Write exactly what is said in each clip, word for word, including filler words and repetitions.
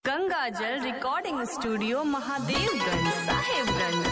गंगा जल recording studio Mahadevganj Sahebganj.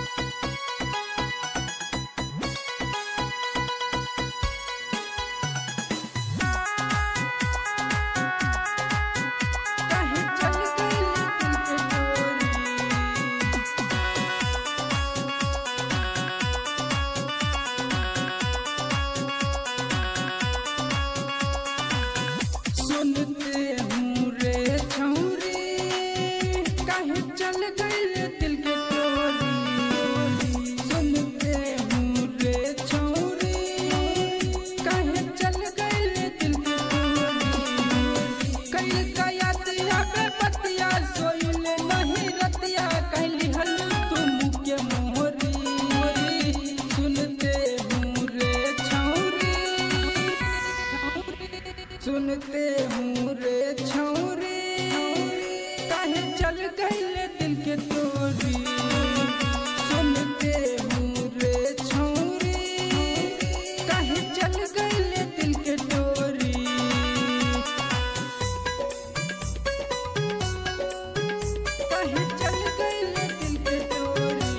चल गई दिल के टोरी, सुनते हूँ रे छौरी, कहे चल गई दिल के टोरी। कई कया दिया बे पतिया सोइल नहीं रतिया, कहली हल तुम के मोहरी। सुनते हूँ रे छौरी, सुनते हूँ रे छौरी, कहे चल गई दिल के टोरी। सुनते हूँ रे छौरी, कहे चल गई दिल के टोरी। कहे चल गई दिल के टोरी।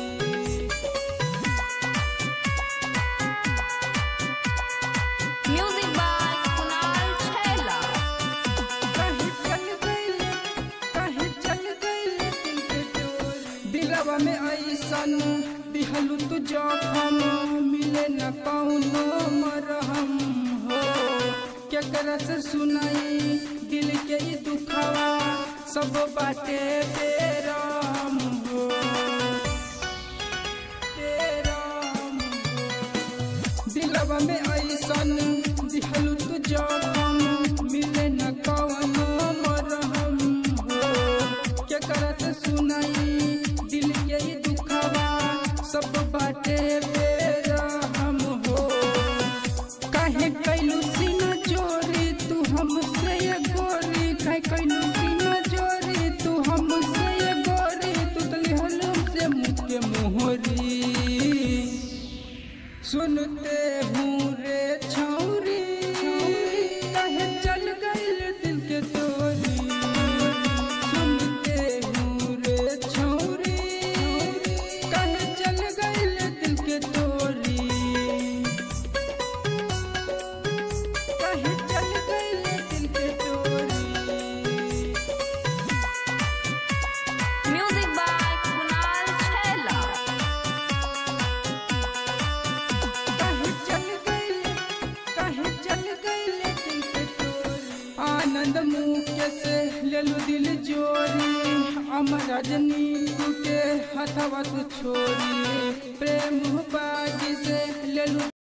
म्यूजिक बाय कुणाल छैला। कहे चल गई, कहे चल गई दिल के टोरी। दिलवा में ऐसन दिहलु तू जखम, मिले न कौनो मरहम हो। केकरा से सुनाई दिल के ई दुखवा, सब बाटे बेराम हो, बेराम हो। दिलवा में ऐसन दिहलु तू जखम, मिले न कौनो मरहम हो। केकरा से सुनाई दिल के ई दुखवा, सब बाटे बेरहम हो। काहे कैलू सीना जोरी तू हमसे ये गोरी, काहे कैलू सीना जोरी तू हमसे ये गोरी। तू तली हलम से मुँह के मोहरी। सुनते हूँ रे छौरी, काहे चल गई दिल के टोरी। सुनते हूँ रे छौरी, काहे चल गई दिल के टोरी। काहे चल गई दिल के टोरी। म्यूजिक बाय कुणाल छैला। कहे चल गई, कहे चल गई दिल के टोरी। आनंद मुके से लेलू दिल जोरी, अमर रजनी के हथवा तू छोरी। प्रेम बागी से लेलू